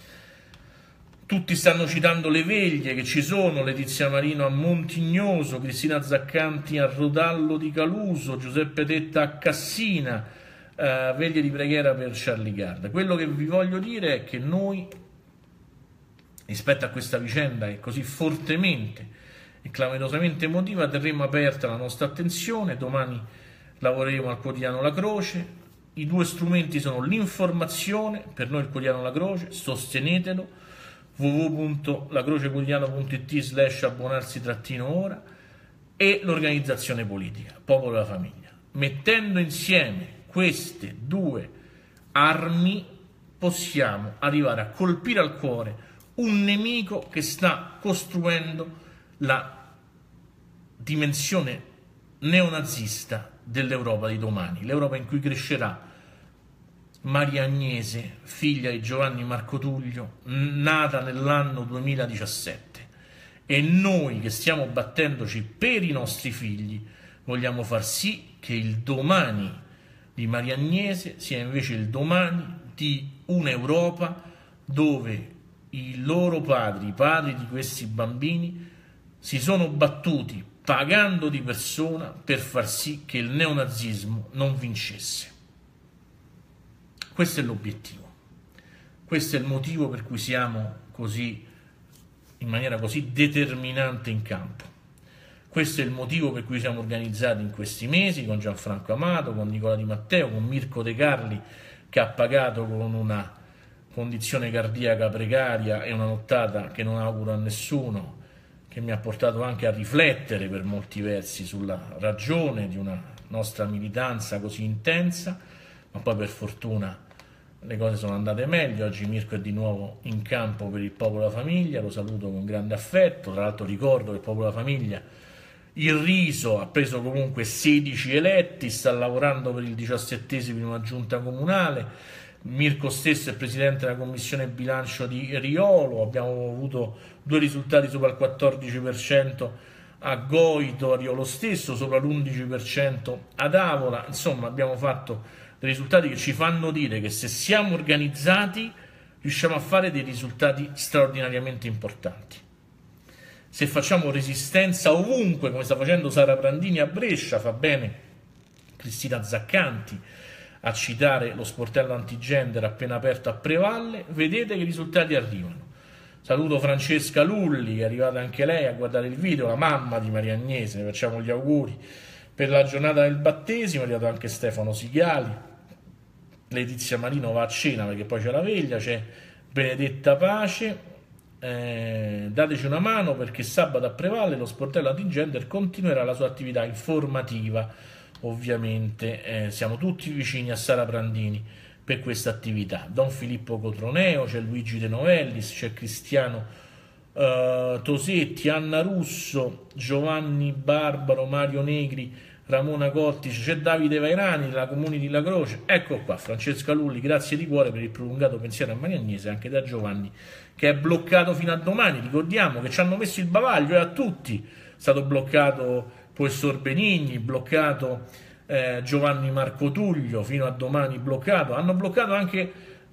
Tutti stanno citando le veglie che ci sono, Letizia Marino a Montignoso, Cristina Zaccanti a Rodallo di Caluso, Giuseppe Tetta a Cassina, Uh, veglie di preghiera per Charlie Gard. Quello che vi voglio dire è che noi, rispetto a questa vicenda che così fortemente e clamorosamente emotiva, terremo aperta la nostra attenzione. Domani lavoreremo al quotidiano La Croce. I due strumenti sono l'informazione, per noi il quotidiano La Croce, sostenetelo, w w w punto lacrocequotidiano punto it slash abbonarsi trattino ora, e l'organizzazione politica, Popolo della Famiglia. Mettendo insieme queste due armi possiamo arrivare a colpire al cuore un nemico che sta costruendo la dimensione neonazista dell'Europa di domani, l'Europa in cui crescerà Maria Agnese, figlia di Giovanni Marco Tullio, nata nell'anno duemiladiciassette, e noi che stiamo battendoci per i nostri figli vogliamo far sì che il domani di Maria Agnese sia invece il domani di un'Europa dove i loro padri, i padri di questi bambini, si sono battuti pagando di persona per far sì che il neonazismo non vincesse. Questo è l'obiettivo, questo è il motivo per cui siamo così, in maniera così determinante in campo. Questo è il motivo per cui siamo organizzati in questi mesi con Gianfranco Amato, con Nicola Di Matteo, con Mirko De Carli, che ha pagato con una condizione cardiaca precaria e una nottata che non auguro a nessuno, che mi ha portato anche a riflettere per molti versi sulla ragione di una nostra militanza così intensa, ma poi per fortuna le cose sono andate meglio. Oggi Mirko è di nuovo in campo per il Popolo della Famiglia, lo saluto con grande affetto. Tra l'altro ricordo che il Popolo della Famiglia, il Riso, ha preso comunque sedici eletti, sta lavorando per il diciassettesimo in una giunta comunale. Mirko stesso è presidente della commissione bilancio di Riolo, abbiamo avuto due risultati sopra il quattordici per cento a Goito, a Riolo stesso, sopra l'undici per cento ad Avola. Insomma, abbiamo fatto dei risultati che ci fanno dire che se siamo organizzati riusciamo a fare dei risultati straordinariamente importanti. Se facciamo resistenza ovunque, come sta facendo Sara Prandini a Brescia, fa bene Cristina Zaccanti a citare lo sportello antigender appena aperto a Prevalle, vedete che risultati arrivano. Saluto Francesca Lulli, è arrivata anche lei a guardare il video, la mamma di Maria Agnese, facciamo gli auguri per la giornata del battesimo. È arrivato anche Stefano Sigali, Letizia Marino va a cena perché poi c'è la veglia, c'è Benedetta Pace. Eh, dateci una mano perché sabato a Prevalle lo sportello antigender continuerà la sua attività informativa. Ovviamente eh, siamo tutti vicini a Sara Prandini per questa attività. Don Filippo Cotroneo, c'è Luigi De Novellis, c'è Cristiano eh, Tosetti, Anna Russo, Giovanni Barbaro, Mario Negri, Ramona Cottici, c'è Davide Vairani della Comune di La Croce. Ecco qua Francesca Lulli, grazie di cuore per il prolungato pensiero a Maria Agnese, anche da Giovanni che è bloccato fino a domani. Ricordiamo che ci hanno messo il bavaglio e a tutti è stato bloccato il professor Benigni, bloccato eh, Giovanni Marco Tullio, fino a domani bloccato. Hanno bloccato anche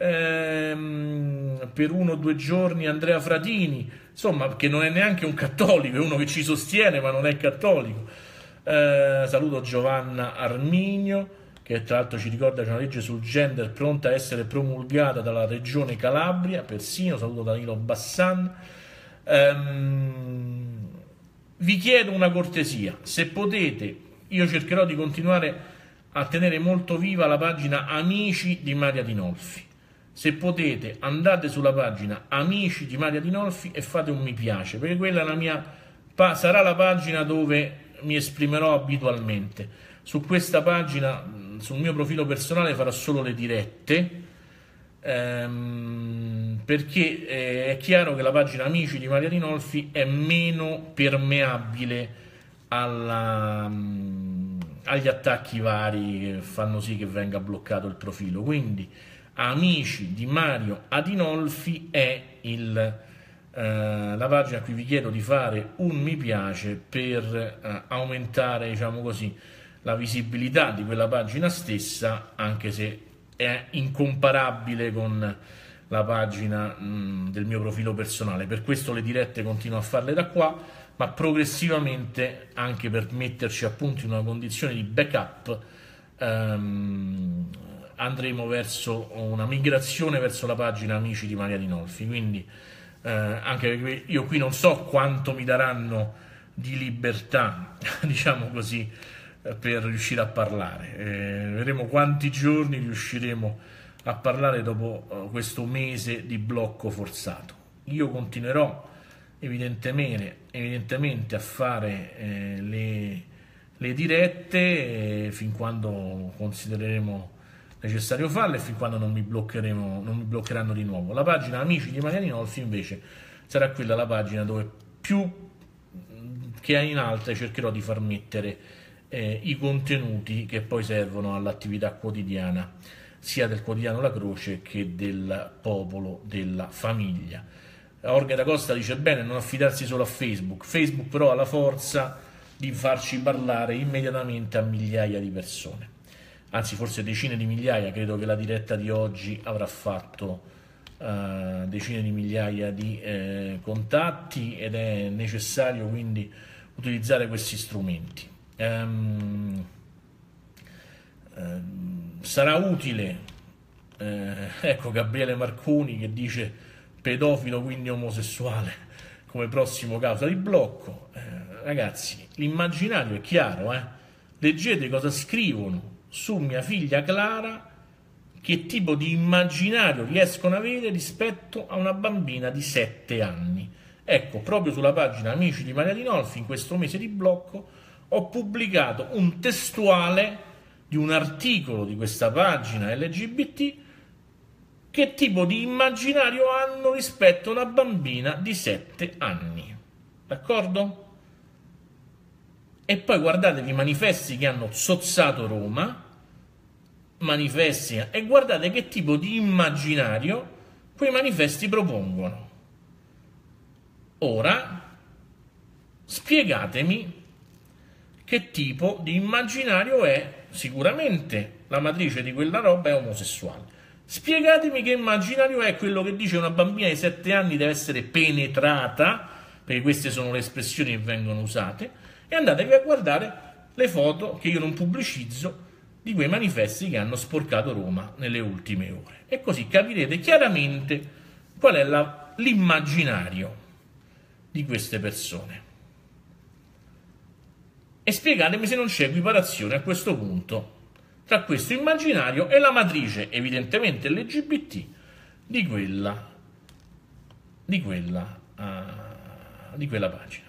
ehm, per uno o due giorni Andrea Fratini, insomma, che non è neanche un cattolico, è uno che ci sostiene ma non è cattolico. Eh, saluto Giovanna Arminio, che tra l'altro ci ricorda che c'è una legge sul gender pronta a essere promulgata dalla regione Calabria, persino. Saluto Danilo Bassan. Ehm, vi chiedo una cortesia, se potete, io cercherò di continuare a tenere molto viva la pagina Amici di Maria Dinolfi. Se potete andate sulla pagina Amici di Maria Dinolfi e fate un mi piace, perché quella è la mia, sarà la pagina dove mi esprimerò abitualmente. Su questa pagina, sul mio profilo personale, farò solo le dirette, ehm, perché eh, è chiaro che la pagina Amici di Maria Rinolfi è meno permeabile alla, mh, agli attacchi vari che fanno sì che venga bloccato il profilo. Quindi Amici di Mario Adinolfi è il, eh, la pagina a cui vi chiedo di fare un mi piace per eh, aumentare, diciamo così, la visibilità di quella pagina stessa, anche se è incomparabile con la pagina mh, del mio profilo personale. Per questo le dirette continuo a farle da qua, ma progressivamente, anche per metterci appunto in una condizione di backup, ehm, andremo verso una migrazione verso la pagina Amici di Maria Rinolfi. Quindi eh, anche perché io qui non so quanto mi daranno di libertà, diciamo così, per riuscire a parlare. Eh, vedremo quanti giorni riusciremo a parlare dopo uh, questo mese di blocco forzato. Io continuerò evidentemente, evidentemente a fare eh, le, le dirette eh, fin quando considereremo necessario farle e fin quando non mi bloccheremo, non mi bloccheranno di nuovo. La pagina Amici di Maria Rinolfi invece sarà quella la pagina dove più che in altre cercherò di far mettere eh, i contenuti che poi servono all'attività quotidiana sia del quotidiano La Croce che del Popolo della Famiglia. Orga da Costa dice bene non affidarsi solo a Facebook, Facebook però ha la forza di farci parlare immediatamente a migliaia di persone, anzi forse decine di migliaia. Credo che la diretta di oggi avrà fatto uh, decine di migliaia di eh, contatti ed è necessario quindi utilizzare questi strumenti. Um, um, sarà utile, eh, ecco Gabriele Marconi che dice pedofilo quindi omosessuale come prossimo causa di blocco. Eh, ragazzi, l'immaginario è chiaro, eh? Leggete cosa scrivono su mia figlia Clara, che tipo di immaginario riescono ad avere rispetto a una bambina di sette anni. Ecco, proprio sulla pagina Amici di Maria Rinolfi in questo mese di blocco ho pubblicato un testuale di un articolo di questa pagina L G B T che tipo di immaginario hanno rispetto a una bambina di sette anni. D'accordo? E poi guardatevi i manifesti che hanno zozzato Roma, manifesti, e guardate che tipo di immaginario quei manifesti propongono. Ora spiegatemi che tipo di immaginario è. Sicuramente la matrice di quella roba è omosessuale. Spiegatemi che immaginario è quello che dice una bambina di sette anni deve essere penetrata, perché queste sono le espressioni che vengono usate, e andatevi a guardare le foto che io non pubblicizzo di quei manifesti che hanno sporcato Roma nelle ultime ore. E così capirete chiaramente qual è l'immaginario di queste persone. E spiegatemi se non c'è equiparazione a questo punto tra questo immaginario e la matrice, evidentemente L G B T, di quella, di quella, uh, di quella pagina.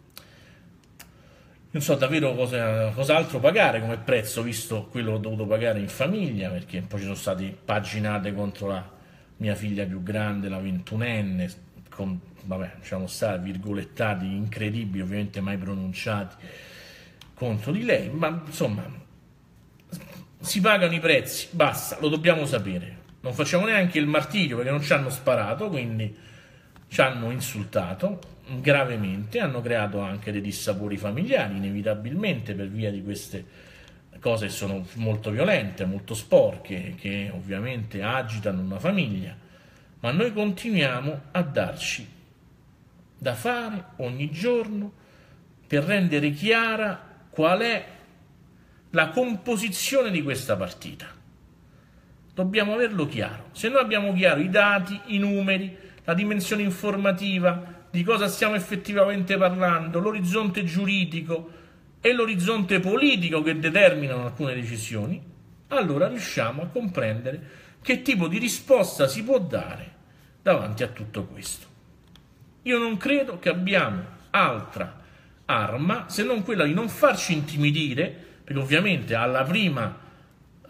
Non so davvero cosa, cos'altro pagare come prezzo, visto quello che ho dovuto pagare in famiglia, perché poi ci sono state paginate contro la mia figlia più grande, la ventunenne, con, vabbè, diciamo stare, virgolettati incredibili, ovviamente mai pronunciati, contro di lei, ma insomma si pagano i prezzi, basta, lo dobbiamo sapere. Non facciamo neanche il martirio perché non ci hanno sparato, quindi ci hanno insultato gravemente, hanno creato anche dei dissapori familiari inevitabilmente per via di queste cose che sono molto violente, molto sporche, che ovviamente agitano una famiglia, ma noi continuiamo a darci da fare ogni giorno per rendere chiara qual è la composizione di questa partita. Dobbiamo averlo chiaro. Se noi abbiamo chiaro i dati, i numeri, la dimensione informativa di cosa stiamo effettivamente parlando, l'orizzonte giuridico e l'orizzonte politico che determinano alcune decisioni, allora riusciamo a comprendere che tipo di risposta si può dare davanti a tutto questo. Io non credo che abbiamo altra arma se non quella di non farci intimidire, perché ovviamente alla prima,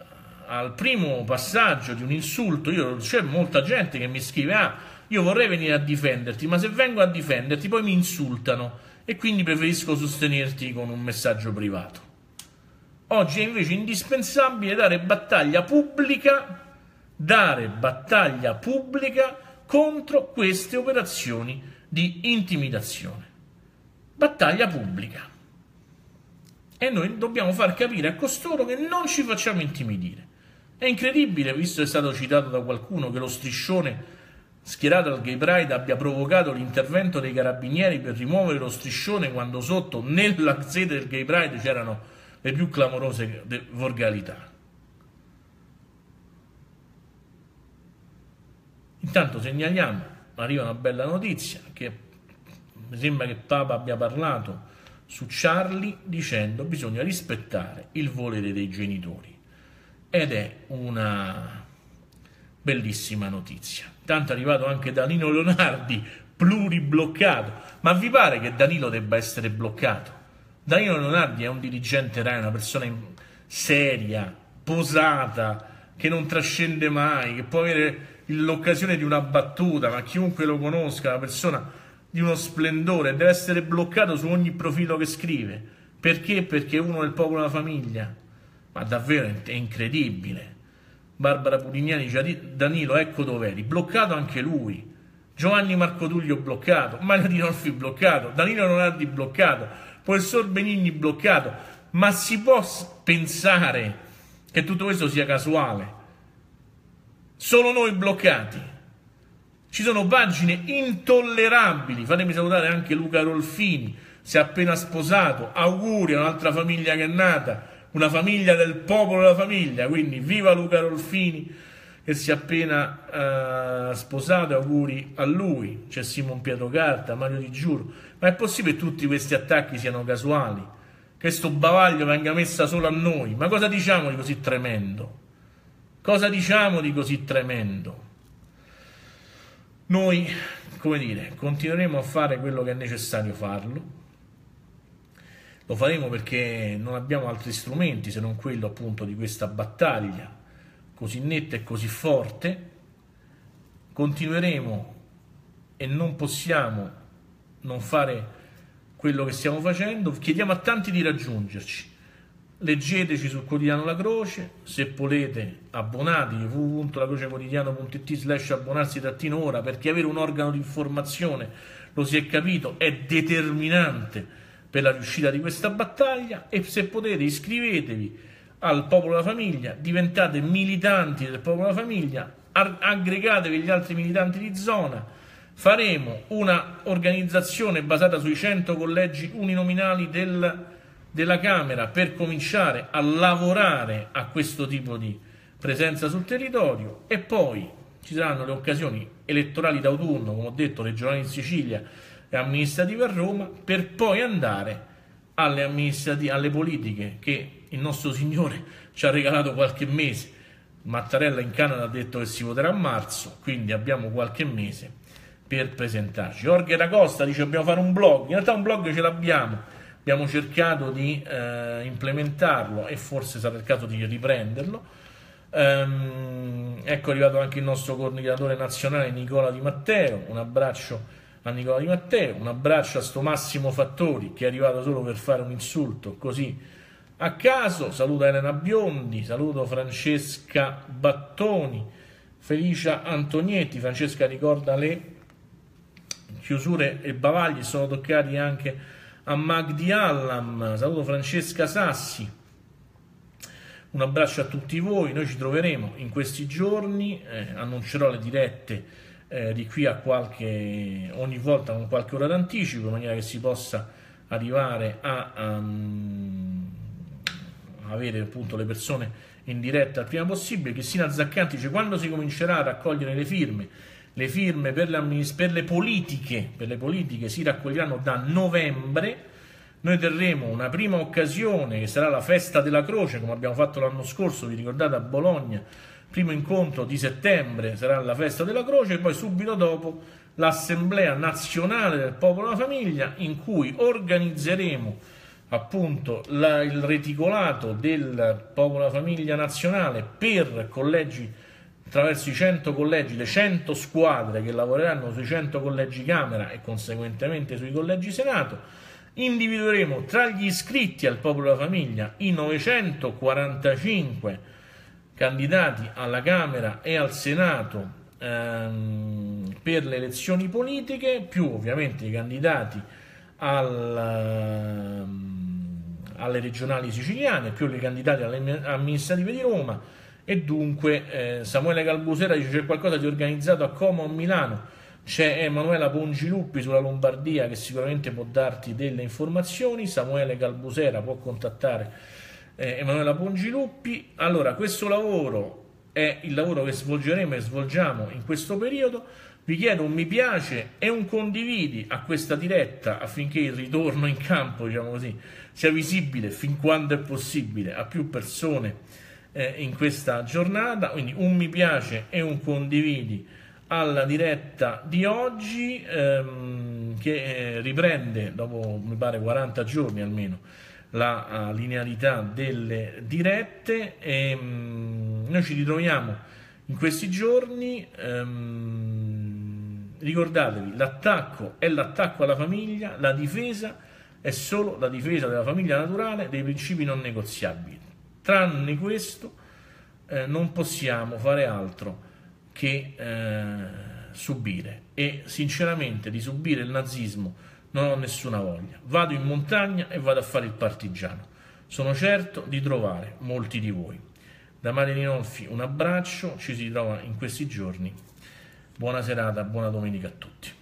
al primo passaggio di un insulto, c'è molta gente che mi scrive: ah, io vorrei venire a difenderti, ma se vengo a difenderti poi mi insultano e quindi preferisco sostenerti con un messaggio privato. Oggi è invece indispensabile dare battaglia pubblica, dare battaglia pubblica contro queste operazioni di intimidazione. Battaglia pubblica. E noi dobbiamo far capire a costoro che non ci facciamo intimidire. È incredibile, visto che è stato citato da qualcuno, che lo striscione schierato al Gay Pride abbia provocato l'intervento dei carabinieri per rimuovere lo striscione quando sotto, nella sede del Gay Pride, c'erano le più clamorose volgarità. Intanto segnaliamo, arriva una bella notizia, che mi sembra che Papa abbia parlato su Charlie dicendo che bisogna rispettare il volere dei genitori, ed è una bellissima notizia. Tanto è arrivato anche Danilo Leonardi, pluribloccato. Ma vi pare che Danilo debba essere bloccato? Danilo Leonardi è un dirigente Rai, una persona seria, posata, che non trascende mai, che può avere l'occasione di una battuta, ma chiunque lo conosca, una persona di uno splendore, deve essere bloccato su ogni profilo che scrive. Perché? Perché è uno del popolo della famiglia. Ma davvero è incredibile. Barbara Pulignani dice: Danilo, ecco dov'eri, bloccato anche lui. Giovanni Marco Tullio bloccato, Mario Dinolfi bloccato, Danilo Leonardi bloccato, professor Benigni bloccato. Ma si può pensare che tutto questo sia casuale? Solo noi bloccati? Ci sono pagine intollerabili. Fatemi salutare anche Luca Rolfini, si è appena sposato, auguri a un'altra famiglia che è nata, una famiglia del popolo della famiglia, quindi viva Luca Rolfini che si è appena uh, sposato, auguri a lui. C'è Simon Pietro Carta, Mario Di Giuro. Ma è possibile che tutti questi attacchi siano casuali? Che sto bavaglio venga messa solo a noi? Ma cosa diciamo di così tremendo? Cosa diciamo di così tremendo? Noi, come dire, continueremo a fare quello che è necessario farlo. Lo faremo perché non abbiamo altri strumenti se non quello appunto di questa battaglia così netta e così forte. Continueremo e non possiamo non fare quello che stiamo facendo. Chiediamo a tanti di raggiungerci. Leggeteci sul quotidiano La Croce, se volete abbonatevi w w w punto la croce quotidiano punto it slash abbonarsi trattino ora, perché avere un organo di informazione, lo si è capito, è determinante per la riuscita di questa battaglia. E se potete iscrivetevi al Popolo della Famiglia, diventate militanti del Popolo della Famiglia, aggregatevi gli altri militanti di zona. Faremo una organizzazione basata sui cento collegi uninominali del, della Camera per cominciare a lavorare a questo tipo di presenza sul territorio, e poi ci saranno le occasioni elettorali d'autunno, come ho detto, regionali in Sicilia e amministrative a Roma, per poi andare alle, amministrative, alle politiche che il nostro Signore ci ha regalato qualche mese. Mattarella in Canada ha detto che si voterà a marzo, quindi abbiamo qualche mese per presentarci. Jorge Racosta dice: dobbiamo fare un blog. In realtà un blog ce l'abbiamo, abbiamo cercato di eh, implementarlo e forse sarà il caso di riprenderlo. Ehm, ecco, è arrivato anche il nostro coordinatore nazionale Nicola Di Matteo. Un abbraccio a Nicola Di Matteo, un abbraccio a sto Massimo Fattori che è arrivato solo per fare un insulto così a caso. Saluto Elena Biondi, saluto Francesca Battoni, Felicia Antonietti. Francesca ricorda le chiusure e bavagli, sono toccati anche a Magdi Allam. Saluto Francesca Sassi, un abbraccio a tutti voi. Noi ci troveremo in questi giorni, eh, annuncerò le dirette eh, di qui a qualche, ogni volta con qualche ora d'anticipo, in maniera che si possa arrivare a um, avere appunto le persone in diretta il prima possibile. Cristina Zaccanti dice: quando si comincerà a raccogliere le firme? Le firme per le, per le politiche per le politiche si raccoglieranno da novembre. Noi terremo una prima occasione che sarà la festa della Croce, come abbiamo fatto l'anno scorso, vi ricordate, a Bologna. Primo incontro di settembre sarà la festa della Croce, e poi subito dopo l'Assemblea Nazionale del Popolo della Famiglia, in cui organizzeremo appunto la, il reticolato del Popolo della Famiglia Nazionale per collegi, attraverso i cento collegi, le cento squadre che lavoreranno sui cento collegi Camera e conseguentemente sui collegi Senato. Individueremo tra gli iscritti al Popolo della Famiglia i novecentoquarantacinque candidati alla Camera e al Senato ehm, per le elezioni politiche, più ovviamente i candidati al, alle regionali siciliane, più i candidati alle amministrative di Roma. E dunque eh, Samuele Calbusera dice: c'è qualcosa di organizzato a Como o a Milano? C'è Emanuela Pongiluppi sulla Lombardia che sicuramente può darti delle informazioni. Samuele Calbusera può contattare eh, Emanuela Pongiluppi. Allora, questo lavoro è il lavoro che svolgeremo e svolgiamo in questo periodo. Vi chiedo un mi piace e un condividi a questa diretta affinché il ritorno in campo, diciamo così, sia visibile fin quando è possibile a più persone eh, in questa giornata. Quindi un mi piace e un condividi alla diretta di oggi, ehm, che eh, riprende dopo mi pare quaranta giorni almeno la uh, linearità delle dirette. E, um, noi ci ritroviamo in questi giorni. Um, ricordatevi, l'attacco è l'attacco alla famiglia, la difesa è solo la difesa della famiglia naturale, dei principi non negoziabili. Tranne questo eh, non possiamo fare altro che eh, subire, e sinceramente di subire il nazismo non ho nessuna voglia. Vado in montagna e vado a fare il partigiano. Sono certo di trovare molti di voi. Da Mario Rinolfi un abbraccio, ci si trova in questi giorni. Buona serata, buona domenica a tutti.